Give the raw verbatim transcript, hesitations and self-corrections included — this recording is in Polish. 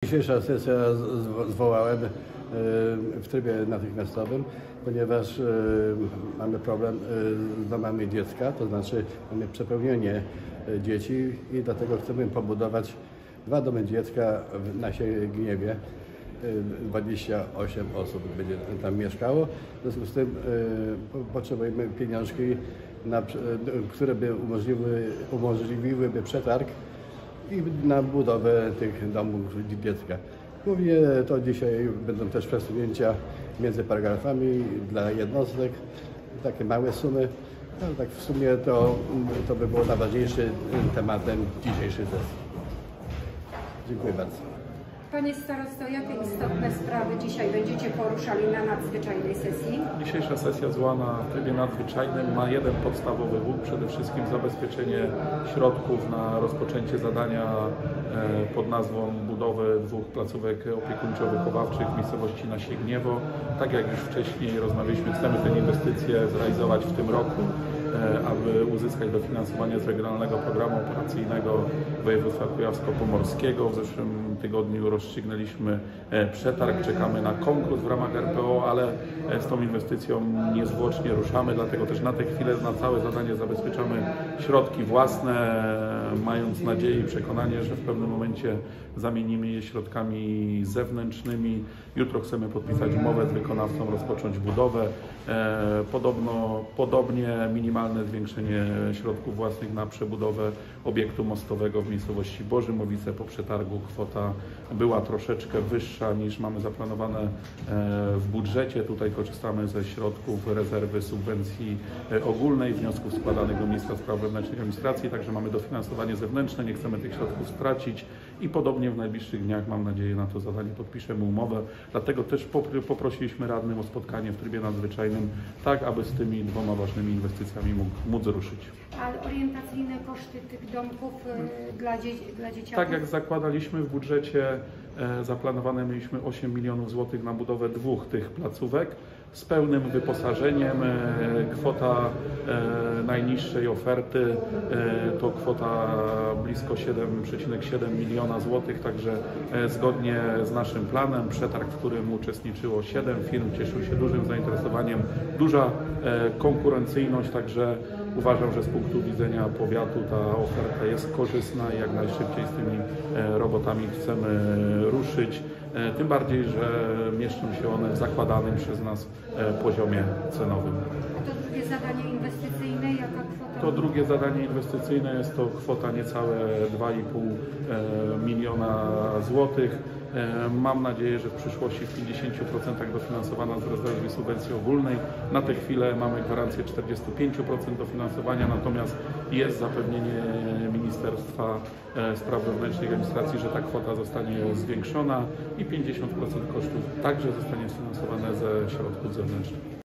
Dzisiejsza sesja zwołałem w trybie natychmiastowym, ponieważ mamy problem z domami dziecka, to znaczy mamy przepełnienie dzieci i dlatego chcemy pobudować dwa domy dziecka w Nasiegniewie. dwadzieścia osiem osób będzie tam mieszkało. W związku z tym potrzebujemy pieniążki, na, które by umożliwiły, umożliwiłyby przetarg i na budowę tych domów dziecka. Głównie to dzisiaj będą też przesunięcia między paragrafami dla jednostek, takie małe sumy, ale tak w sumie to, to by było najważniejszym tematem dzisiejszej sesji. Dziękuję bardzo. Panie starosto, jakie istotne sprawy dzisiaj będziecie poruszali na nadzwyczajnej sesji? Dzisiejsza sesja zwołana w trybie nadzwyczajnym ma jeden podstawowy wód, przede wszystkim zabezpieczenie środków na rozpoczęcie zadania pod nazwą budowy dwóch placówek opiekuńczo-wychowawczych w miejscowości Nasiegniewo. Tak jak już wcześniej rozmawialiśmy, chcemy tę inwestycję zrealizować w tym roku, aby uzyskać dofinansowanie z Regionalnego Programu Operacyjnego Województwa Kujawsko-Pomorskiego. W zeszłym tygodniu rozstrzygnęliśmy przetarg, czekamy na konkurs w ramach R P O, ale z tą inwestycją niezwłocznie ruszamy, dlatego też na tę chwilę na całe zadanie zabezpieczamy środki własne, mając nadzieję i przekonanie, że w pewnym momencie zamienimy je środkami zewnętrznymi. Jutro chcemy podpisać umowę z wykonawcą, rozpocząć budowę. Podobno, podobnie minimalne zwiększenie środków własnych na przebudowę obiektu mostowego w miejscowości Bożymowice. Po przetargu kwota była troszeczkę wyższa niż mamy zaplanowane w budżecie. Tutaj korzystamy ze środków rezerwy subwencji ogólnej, wniosków składanych do Ministra Spraw Wewnętrznych i Administracji, także mamy dofinansowanie zewnętrzne, nie chcemy tych środków stracić i podobnie w najbliższych dniach, mam nadzieję, na to zadanie podpiszemy umowę. Dlatego też poprosiliśmy radnych o spotkanie w trybie nadzwyczajnym, tak aby z tymi dwoma ważnymi inwestycjami mógł, móc ruszyć. A orientacyjne koszty tych domków y, dla, dzie dla dzieciaków? Tak jak zakładaliśmy w budżecie, e, zaplanowane mieliśmy osiem milionów złotych na budowę dwóch tych placówek z pełnym wyposażeniem. E, kwota e, najniższej oferty e, to kwota blisko siedem przecinek siedem miliona złotych, także e, zgodnie z naszym planem przetarg, w którym uczestniczyło siedem firm, cieszył się dużym zainteresowaniem, duża e, konkurencyjność, także uważam, że z punktu widzenia powiatu ta oferta jest korzystna i jak najszybciej z tymi robotami chcemy ruszyć. Tym bardziej, że mieszczą się one w zakładanym przez nas poziomie cenowym. A to drugie zadanie inwestycyjne, jaka kwota? To drugie zadanie inwestycyjne jest to kwota niecałe dwa i pół miliona złotych. Mam nadzieję, że w przyszłości w pięćdziesięciu procentach dofinansowana z rezerwy subwencji ogólnej. Na tę chwilę mamy gwarancję czterdziestu pięciu procent dofinansowania, natomiast jest zapewnienie Ministerstwa Spraw Wewnętrznych i Administracji, że ta kwota zostanie zwiększona i pięćdziesiąt procent kosztów także zostanie sfinansowane ze środków zewnętrznych.